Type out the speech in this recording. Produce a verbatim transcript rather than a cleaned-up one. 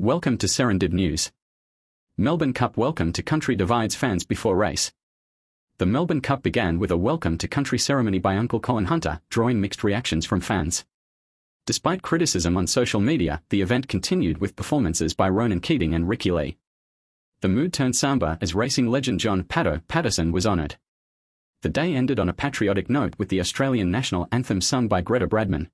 Welcome to 𝐒𝐮𝐬𝐫 News. Melbourne Cup Welcome to Country divides fans before race. The Melbourne Cup began with a welcome to country ceremony by Uncle Colin Hunter, drawing mixed reactions from fans. Despite criticism on social media, the event continued with performances by Ronan Keating and 𝐤𝐡𝐚𝐫. The mood turned somber as racing legend John Paddo Patterson was honoured. The day ended on a patriotic note with the Australian national anthem sung by Greta Bradman.